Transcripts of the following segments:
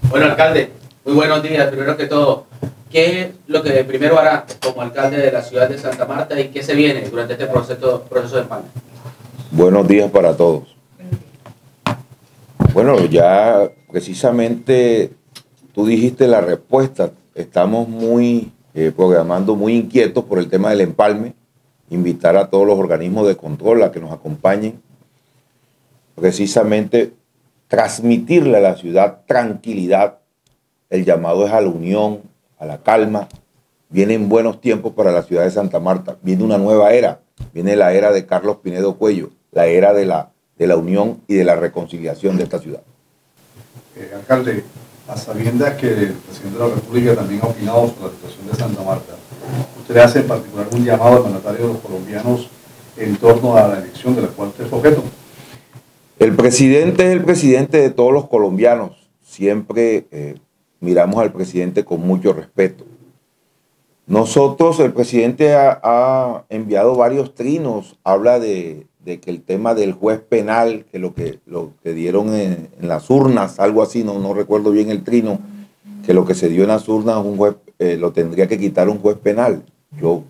Bueno, alcalde, muy buenos días. Primero que todo, ¿qué es lo que primero hará como alcalde de la ciudad de Santa Marta y qué se viene durante este proceso de empalme? Buenos días para todos. Bueno, ya precisamente tú dijiste la respuesta. Estamos programando muy inquietos por el tema del empalme. Invitar a todos los organismos de control a que nos acompañen. Precisamente transmitirle a la ciudad tranquilidad. El llamado es a la unión, a la calma. Vienen buenos tiempos para la ciudad de Santa Marta. Viene una nueva era. Viene la era de Carlos Pinedo Cuello, la era de la unión y de la reconciliación de esta ciudad. Alcalde, a sabiendas que el presidente de la República también ha opinado sobre la situación de Santa Marta, ¿usted hace en particular un llamado al mandatario de los colombianos en torno a la elección de la cual usted es objeto? El presidente es el presidente de todos los colombianos. Siempre miramos al presidente con mucho respeto. Nosotros, el presidente ha enviado varios trinos, habla de que el tema del juez penal, que lo que dieron en las urnas, algo así, no recuerdo bien el trino, que lo que se dio en las urnas un juez, lo tendría que quitar un juez penal. Yo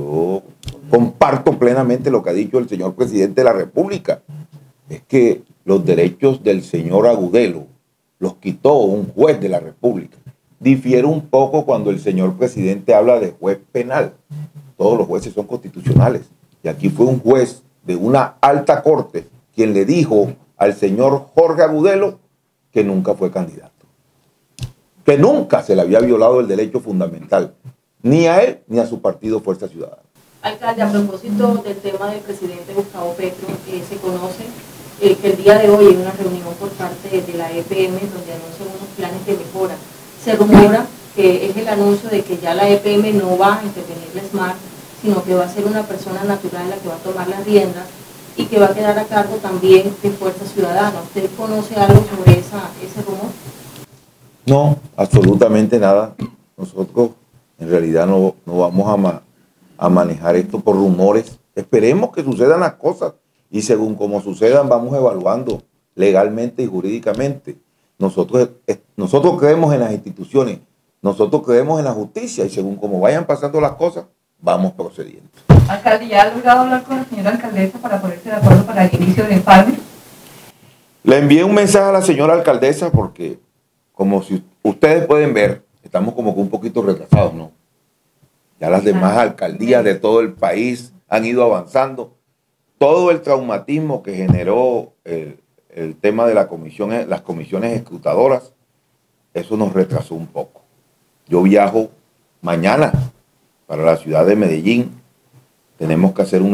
comparto plenamente lo que ha dicho el señor presidente de la República. Es que los derechos del señor Agudelo los quitó un juez de la República. Difiere un poco cuando el señor presidente habla de juez penal. Todos los jueces son constitucionales. Y aquí fue un juez de una alta corte quien le dijo al señor Jorge Agudelo que nunca fue candidato. Que nunca se le había violado el derecho fundamental, ni a él ni a su partido Fuerza Ciudadana. Alcalde, a propósito del tema del presidente Gustavo Petro, se conoce que el día de hoy en una reunión por parte de la EPM donde anuncian unos planes de mejora. Se rumora que es el anuncio de que ya la EPM no va a intervenir la SMART, sino que va a ser una persona natural la que va a tomar las riendas y que va a quedar a cargo también de Fuerza Ciudadana. ¿Usted conoce algo sobre ese rumor? No, absolutamente nada. Nosotros en realidad no vamos a manejar esto por rumores. Esperemos que sucedan las cosas y según como sucedan vamos evaluando legalmente y jurídicamente. Nosotros creemos en las instituciones, nosotros creemos en la justicia y según como vayan pasando las cosas, vamos procediendo. Alcalde, ¿ya ha logrado hablar con la señora alcaldesa para ponerse de acuerdo para el inicio del empalme? Le envié un mensaje a la señora alcaldesa porque, como si ustedes pueden ver, estamos como que un poquito retrasados, ¿no? Ya las demás alcaldías de todo el país han ido avanzando. Todo el traumatismo que generó el tema de las comisiones escrutadoras, eso nos retrasó un poco. Yo viajo mañana para la ciudad de Medellín. Tenemos que hacer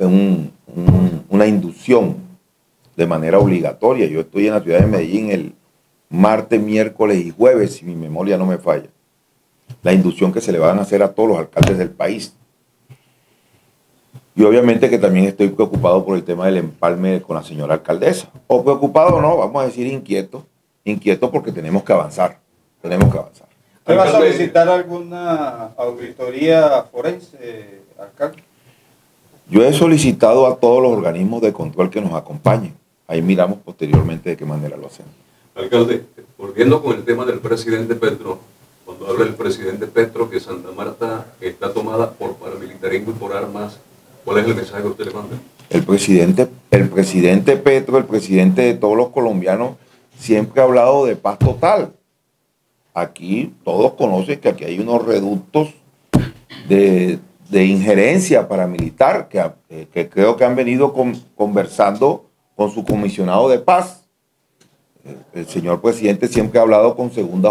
una inducción de manera obligatoria. Yo estoy en la ciudad de Medellín el martes, miércoles y jueves, si mi memoria no me falla. La inducción que se le van a hacer a todos los alcaldes del país. Y obviamente que también estoy preocupado por el tema del empalme con la señora alcaldesa. O preocupado no, vamos a decir inquieto. Inquieto porque tenemos que avanzar. Tenemos que avanzar. ¿Usted va a solicitar alguna auditoría forense, alcalde? Yo he solicitado a todos los organismos de control que nos acompañen. Ahí miramos posteriormente de qué manera lo hacemos. Alcalde, volviendo con el tema del presidente Petro, cuando habla el presidente Petro que Santa Marta está tomada por paramilitarismo y por armas, ¿cuál es el mensaje que usted le manda? El presidente Petro, el presidente de todos los colombianos, siempre ha hablado de paz total. Aquí todos conocen que aquí hay unos reductos de injerencia paramilitar que creo que han venido conversando con su comisionado de paz. El señor presidente siempre ha hablado de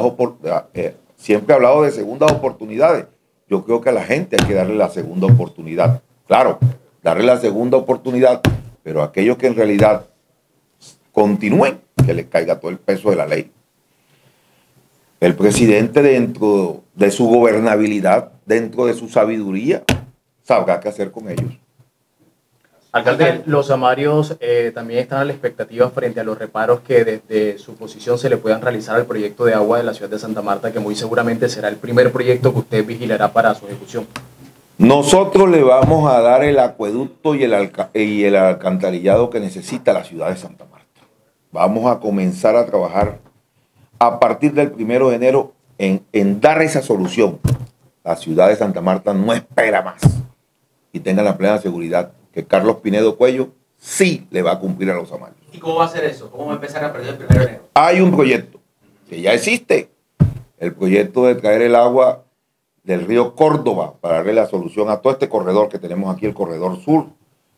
segundas oportunidades. Yo creo que a la gente hay que darle la segunda oportunidad. Claro, darle la segunda oportunidad, pero a aquellos que en realidad continúen, que les caiga todo el peso de la ley. El presidente, dentro de su gobernabilidad, dentro de su sabiduría, sabrá qué hacer con ellos. Alcalde, los amarios también están a la expectativa frente a los reparos que desde su posición se le puedan realizar al proyecto de agua de la ciudad de Santa Marta, que muy seguramente será el primer proyecto que usted vigilará para su ejecución. Nosotros le vamos a dar el acueducto y el alcantarillado que necesita la ciudad de Santa Marta. Vamos a comenzar a trabajar a partir del 1 de enero en dar esa solución. La ciudad de Santa Marta no espera más. Y tengan la plena seguridad que Carlos Pinedo Cuello sí le va a cumplir a los amarios. ¿Y cómo va a hacer eso? ¿Cómo va a empezar a perder el 1 de enero? Hay un proyecto que ya existe. El proyecto de traer el agua del río Córdoba para darle la solución a todo este corredor que tenemos aquí, el corredor sur.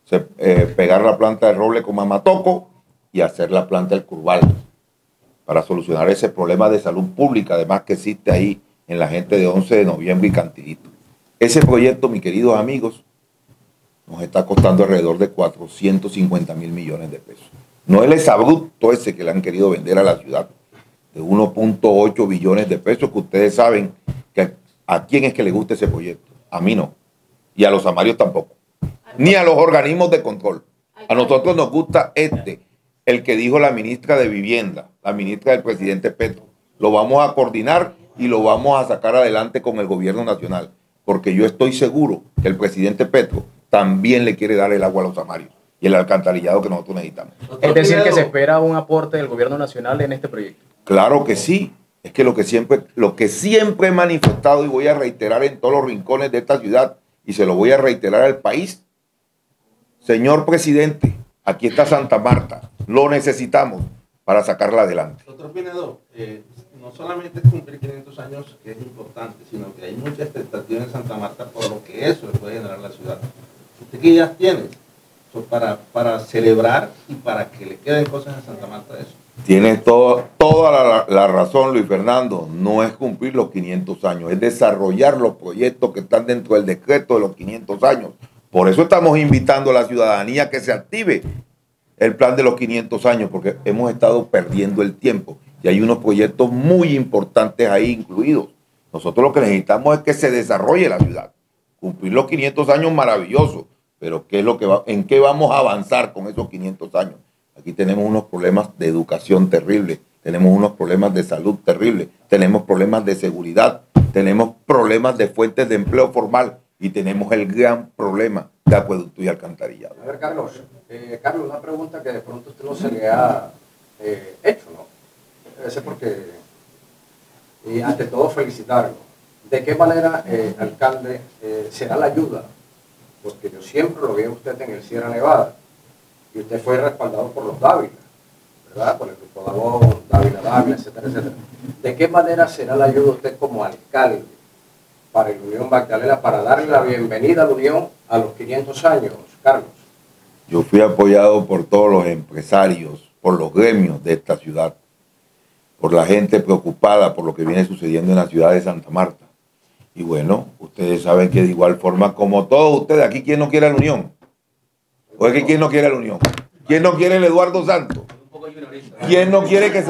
Pegar la planta de roble con Mamatoco y hacer la planta del Curval para solucionar ese problema de salud pública, además que existe ahí en la gente de 11 de noviembre y Cantillito. Ese proyecto, mis queridos amigos, nos está costando alrededor de 450.000 millones de pesos. No el exabrupto ese que le han querido vender a la ciudad, de 1.8 billones de pesos, que ustedes saben que a quién es que le gusta ese proyecto. A mí no. Y a los amarios tampoco. Ni a los organismos de control. A nosotros nos gusta el que dijo la ministra de Vivienda, la ministra del presidente Petro. Lo vamos a coordinar y lo vamos a sacar adelante con el gobierno nacional. Porque yo estoy seguro que el presidente Petro también le quiere dar el agua a los amarios y el alcantarillado que nosotros necesitamos. Es decir, que se espera un aporte del gobierno nacional en este proyecto. Claro que sí. Es que lo que siempre he manifestado y voy a reiterar en todos los rincones de esta ciudad y se lo voy a reiterar al país. Señor presidente, aquí está Santa Marta. Lo necesitamos para sacarla adelante. Doctor Pinedo, no solamente es cumplir 500 años, que es importante, sino que hay mucha expectativa en Santa Marta por lo que eso le puede generar a la ciudad. ¿Usted qué ideas tiene para celebrar y para que le queden cosas en Santa Marta de eso? Tienes toda la razón, Luis Fernando. No es cumplir los 500 años, es desarrollar los proyectos que están dentro del decreto de los 500 años. Por eso estamos invitando a la ciudadanía a que se active el plan de los 500 años, porque hemos estado perdiendo el tiempo y hay unos proyectos muy importantes ahí incluidos. Nosotros lo que necesitamos es que se desarrolle la ciudad. Cumplir los 500 años maravilloso, pero ¿en qué vamos a avanzar con esos 500 años? Aquí tenemos unos problemas de educación terribles, tenemos unos problemas de salud terribles, tenemos problemas de seguridad, tenemos problemas de fuentes de empleo formal y tenemos el gran problema de acueducto y alcantarillado. A ver, Carlos, una pregunta que de pronto usted no se le ha hecho, ¿no? Debe ser porque, y ante todo felicitarlo. ¿De qué manera, alcalde, será la ayuda? Porque yo siempre lo vi a usted en el Sierra Nevada y usted fue respaldado por los Dávila, ¿verdad? Por el grupo Dabón, Dávila, etcétera, etcétera. ¿De qué manera será la ayuda usted como alcalde para el Unión Magdalena, para darle la bienvenida a la Unión a los 500 años, Carlos? Yo fui apoyado por todos los empresarios, por los gremios de esta ciudad, por la gente preocupada por lo que viene sucediendo en la ciudad de Santa Marta. Y bueno, ustedes saben que de igual forma, como todos ustedes, aquí, ¿quién no quiere la Unión? ¿O es que quién no quiere la Unión? ¿Quién no quiere el Eduardo Santos? ¿Quién no quiere que se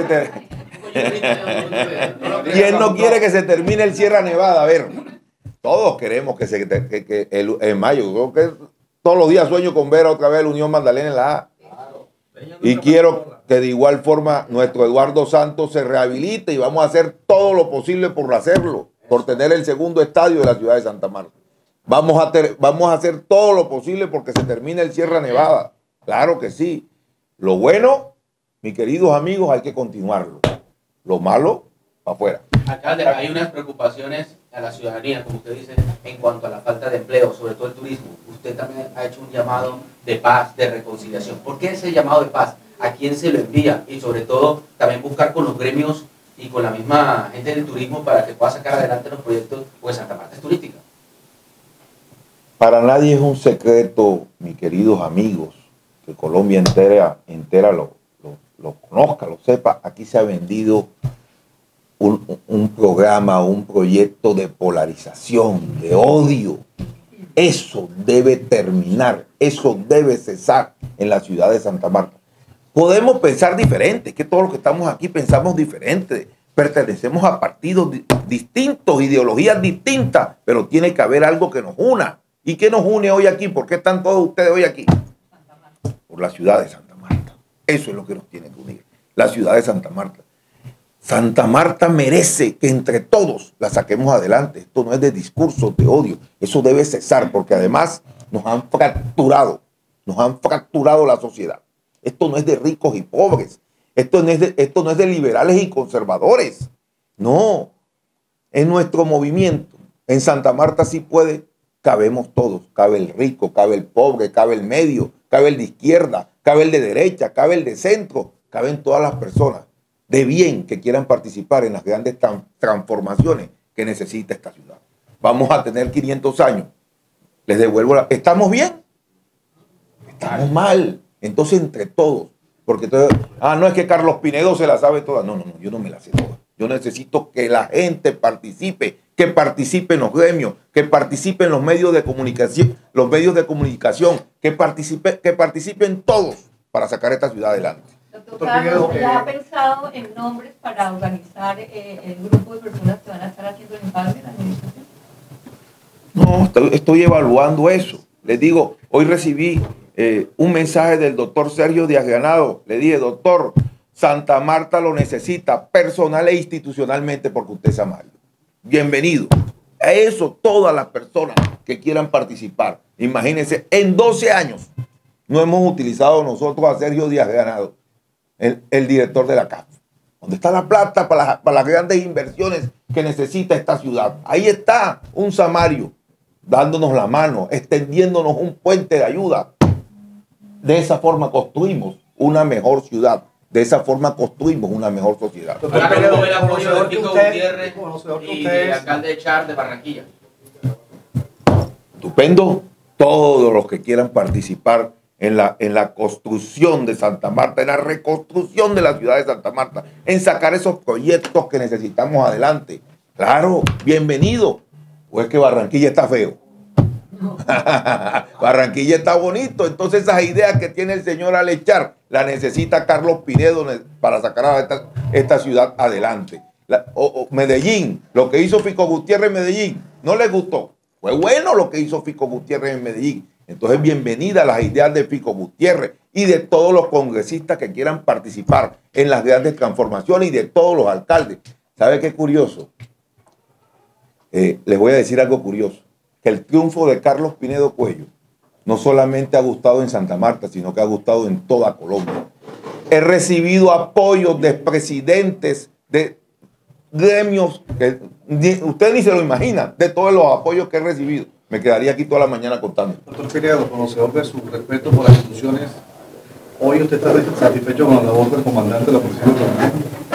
¿Quién no quiere que se termine el Sierra Nevada? A ver, todos queremos que en mayo, creo que todos los días sueño con ver otra vez la Unión Magdalena en la A. Y quiero que de igual forma nuestro Eduardo Santos se rehabilite y vamos a hacer todo lo posible por hacerlo, por tener el segundo estadio de la ciudad de Santa Marta. Vamos a hacer todo lo posible porque se termine el Sierra Nevada. Claro que sí. Lo bueno, mis queridos amigos, hay que continuarlo. Lo malo, para afuera. Alcalde, hay unas preocupaciones a la ciudadanía, como usted dice, en cuanto a la falta de empleo, sobre todo el turismo. Usted también ha hecho un llamado de paz, de reconciliación. ¿Por qué ese llamado de paz? ¿A quién se lo envía? Y sobre todo, también buscar con los gremios y con la misma gente del turismo para que pueda sacar adelante los proyectos, pues Santa Marta es turística. Para nadie es un secreto, mis queridos amigos, que Colombia entera lo conozca, lo sepa. Aquí se ha vendido un programa, un proyecto de polarización, de odio. Eso debe terminar, eso debe cesar en la ciudad de Santa Marta. Podemos pensar diferente, que todos los que estamos aquí pensamos diferente, pertenecemos a partidos distintos, ideologías distintas, pero tiene que haber algo que nos una. ¿Y qué nos une hoy aquí? ¿Por qué están todos ustedes hoy aquí? Por la ciudad de Santa Marta. Eso es lo que nos tiene que unir, la ciudad de Santa Marta. Santa Marta merece que entre todos la saquemos adelante. Esto no es de discursos de odio. Eso debe cesar porque además nos han fracturado la sociedad. Esto no es de ricos y pobres. Esto no es de liberales y conservadores. No. En nuestro movimiento, en Santa Marta sí cabemos todos. Cabe el rico, cabe el pobre, cabe el medio, cabe el de izquierda, cabe el de derecha, cabe el de centro, caben todas las personas de bien que quieran participar en las grandes transformaciones que necesita esta ciudad. Vamos a tener 500 años. Les devuelvo ¿Estamos bien? Estamos mal. Entonces, entre todos. Porque no es que Carlos Pinedo se la sabe toda. No, yo no me la sé toda. Yo necesito que la gente participe, que participe en los gremios, que participe en los medios de comunicación, que participen todos para sacar esta ciudad adelante. Doctor Carlos, ¿ya ha pensado en nombres para organizar el grupo de personas que van a estar haciendo el empalme de la administración? No, estoy evaluando eso. Les digo, hoy recibí un mensaje del doctor Sergio Díaz Ganado. Le dije, doctor, Santa Marta lo necesita personal e institucionalmente porque usted es Samario. Bienvenido. A eso todas las personas que quieran participar. Imagínense, en 12 años no hemos utilizado nosotros a Sergio Díaz Ganado, el director de la CAF. ¿Dónde está la plata para las grandes inversiones que necesita esta ciudad? Ahí está un Samario dándonos la mano, extendiéndonos un puente de ayuda. De esa forma construimos una mejor ciudad. De esa forma construimos una mejor sociedad. Ahora mismo el apoyo de Pico Gutiérrez y del alcalde de Char de Barranquilla. Estupendo. Todos los que quieran participar en la construcción de Santa Marta, en la reconstrucción de la ciudad de Santa Marta, en sacar esos proyectos que necesitamos adelante. Claro, bienvenido. ¿O es que Barranquilla está feo? No. Barranquilla está bonito. Entonces esas ideas que tiene el señor Alechar la necesita Carlos Pinedo para sacar a esta ciudad adelante. Medellín, lo que hizo Fico Gutiérrez en Medellín, no les gustó. Fue bueno lo que hizo Fico Gutiérrez en Medellín. Entonces, bienvenida a las ideas de Fico Gutiérrez y de todos los congresistas que quieran participar en las grandes transformaciones y de todos los alcaldes. ¿Sabe qué curioso? Les voy a decir algo curioso. Que el triunfo de Carlos Pinedo Cuello no solamente ha gustado en Santa Marta, sino que ha gustado en toda Colombia. He recibido apoyos de presidentes, de gremios, que usted ni se lo imagina, de todos los apoyos que he recibido. Me quedaría aquí toda la mañana contando. Doctor Pinedo, conocedor de su respeto por las instituciones, ¿hoy usted está satisfecho con la labor del comandante de la Policía Nacional?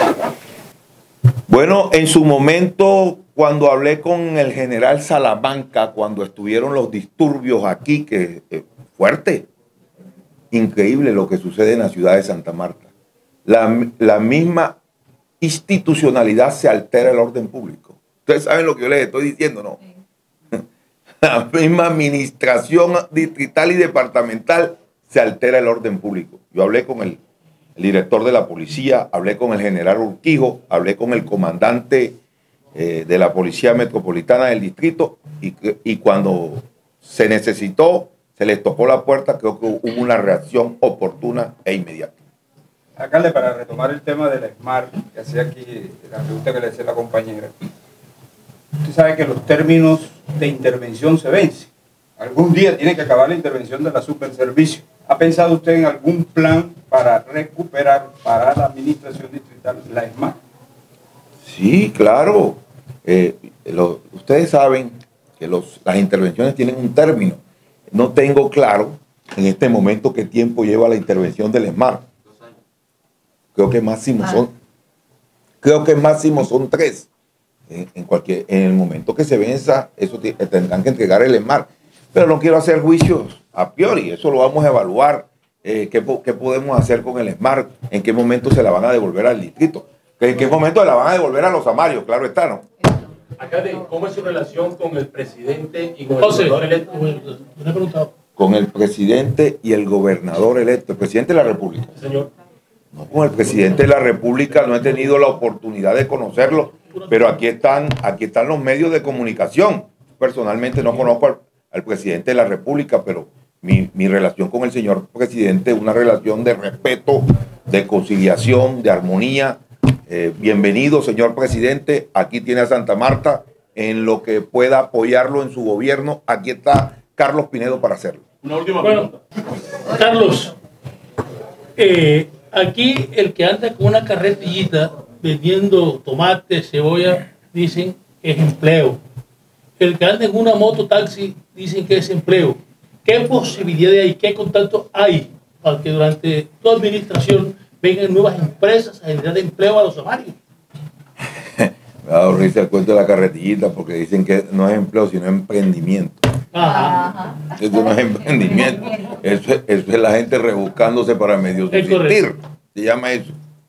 Bueno, en su momento, cuando hablé con el general Salamanca, cuando estuvieron los disturbios aquí, que fuerte, increíble lo que sucede en la ciudad de Santa Marta. La misma institucionalidad se altera el orden público. Ustedes saben lo que yo les estoy diciendo, ¿no? Sí. La misma administración distrital y departamental se altera el orden público. Yo hablé con el director de la policía, hablé con el general Urquijo, hablé con el comandante de la Policía Metropolitana del Distrito y cuando se necesitó, se les tocó la puerta, creo que hubo una reacción oportuna e inmediata. Alcalde, para retomar el tema de la SMART, que hacía aquí la pregunta que le hacía la compañera, usted sabe que los términos de intervención se vencen. Algún día tiene que acabar la intervención de la Superservicio. ¿Ha pensado usted en algún plan para recuperar para la administración distrital la SMART? Sí, claro. Ustedes saben que las intervenciones tienen un término. No tengo claro en este momento qué tiempo lleva la intervención del SMART. Creo que máximo son 3. En el momento que se venza, eso tendrán que entregar el SMART. Pero no quiero hacer juicios a priori, eso lo vamos a evaluar. ¿Qué podemos hacer con el SMART? ¿En qué momento se la van a devolver al distrito? ¿En qué momento se la van a devolver a los Samarios? Claro está, ¿no? Alcalde, ¿cómo es su relación con el presidente y con el gobernador electo? Con el presidente y el gobernador electo, el presidente de la República. Señor. No, con el presidente de la República no he tenido la oportunidad de conocerlo, pero aquí están los medios de comunicación. Personalmente no conozco al presidente de la República, pero mi relación con el señor presidente es una relación de respeto, de conciliación, de armonía. Bienvenido, señor presidente. Aquí tiene a Santa Marta en lo que pueda apoyarlo en su gobierno. Aquí está Carlos Pinedo para hacerlo. Una última pregunta. Carlos, aquí el que anda con una carretillita vendiendo tomate, cebolla, dicen que es empleo. El que anda en una moto taxi, dicen que es empleo. ¿Qué posibilidades hay, qué contacto hay para que durante tu administración vengan nuevas empresas a generar empleo a los samarios? Me ha dado risa el cuento de la carretillita porque dicen que no es empleo, sino emprendimiento. Ajá. Eso no es emprendimiento. Eso es la gente rebuscándose para medio subsistir. Se llama eso.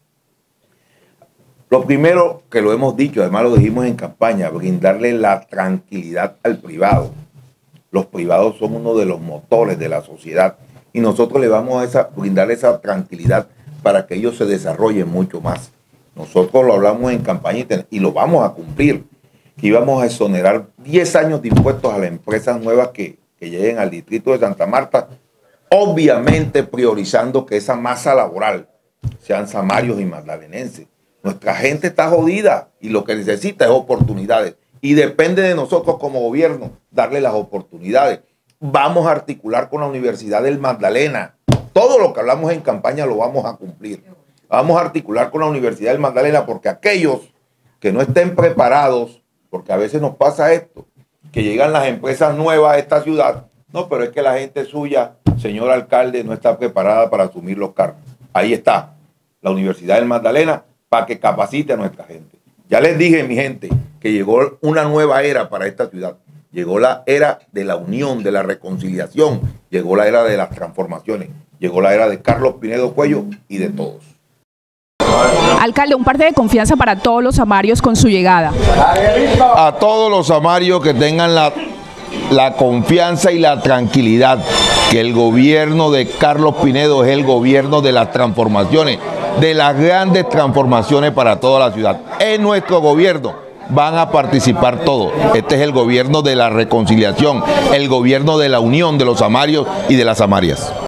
Lo primero que lo hemos dicho, además lo dijimos en campaña, brindarle la tranquilidad al privado. Los privados son uno de los motores de la sociedad y nosotros le vamos a brindarle esa tranquilidad para que ellos se desarrollen mucho más. Nosotros lo hablamos en campaña y lo vamos a cumplir, que íbamos a exonerar 10 años de impuestos a las empresas nuevas que lleguen al distrito de Santa Marta, obviamente priorizando que esa masa laboral sean samarios y magdalenenses. Nuestra gente está jodida y lo que necesita es oportunidades y depende de nosotros como gobierno darle las oportunidades. Vamos a articular con la Universidad del Magdalena. Todo lo que hablamos en campaña lo vamos a cumplir. Vamos a articular con la Universidad del Magdalena porque aquellos que no estén preparados, porque a veces nos pasa esto, que llegan las empresas nuevas a esta ciudad, no, pero es que la gente suya, señor alcalde, no está preparada para asumir los cargos. Ahí está la Universidad del Magdalena para que capacite a nuestra gente. Ya les dije, mi gente, que llegó una nueva era para esta ciudad. Llegó la era de la unión, de la reconciliación, llegó la era de las transformaciones, llegó la era de Carlos Pinedo Cuello y de todos. Alcalde, un parte de confianza para todos los samarios con su llegada. A todos los samarios que tengan la confianza y la tranquilidad que el gobierno de Carlos Pinedo es el gobierno de las transformaciones, de las grandes transformaciones para toda la ciudad. En nuestro gobierno van a participar todos. Este es el gobierno de la reconciliación, el gobierno de la unión de los samarios y de las samarias.